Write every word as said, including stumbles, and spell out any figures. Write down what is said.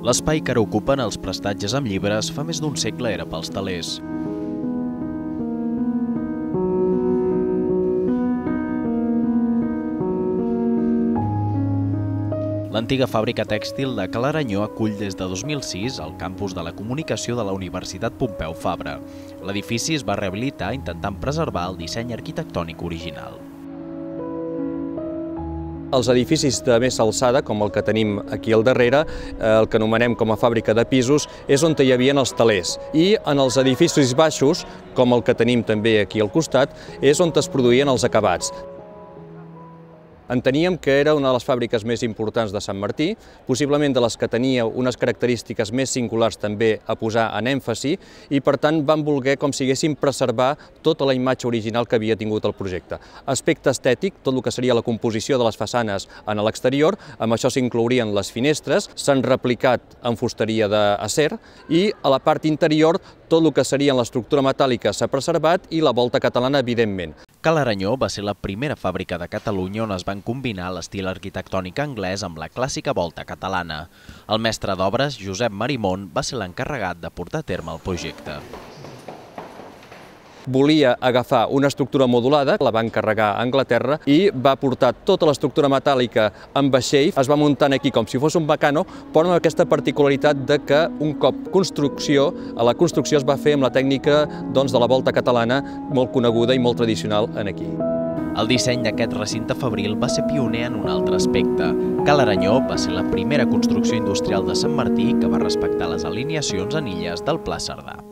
L'espai que ara ocupen els prestatges amb llibres fa més d'un segle era pels telers. L'antiga fàbrica tèxtil de Ca l'Aranyó acull des de dos mil sis el campus de la comunicació de la Universitat Pompeu Fabra. L'edifici es va rehabilitar intentant preservar el disseny arquitectònic original. Els edificis de més alçada, com el que tenim aquí al darrere, el que anomenem com a fàbrica de pisos, és on hi havia els telers. I en els edificis baixos, com el que tenim també aquí al costat, és on es produïen els acabats. Enteníem que era una de les fàbriques més importants de Sant Martí, possiblement de les que tenia unes característiques més singulars també a posar en èmfasi, i per tant vam voler, com si haguéssim, preservar tota la imatge original que havia tingut el projecte. Aspecte estètic, tot el que seria la composició de les façanes en l'exterior, amb això s'inclourien les finestres, s'han replicat en fusteria d'acer, i a la part interior tot el que seria l'estructura metàl·lica s'ha preservat i la volta catalana, evidentment. Ca l'Aranyó va ser la primera fàbrica de Catalunya on es van combinar l'estil arquitectònic anglès amb la clàssica volta catalana. El mestre d'obres, Josep Marimón, va ser l'encarregat de portar a terme el projecte. Volia agafar una estructura modulada, la va encarregar a Anglaterra i va portar tota l'estructura metàl·lica en vaixell, es va muntant aquí com si fos un bacano, però amb aquesta particularitat de que un cop construcció, la construcció es va fer amb la tècnica doncs, de la volta catalana, molt coneguda i molt tradicional en aquí. El disseny d'aquest recinte fabril va ser pioner en un altre aspecte. Ca l'Aranyó va ser la primera construcció industrial de Sant Martí que va respectar les alineacions en illes del Pla Cerdà.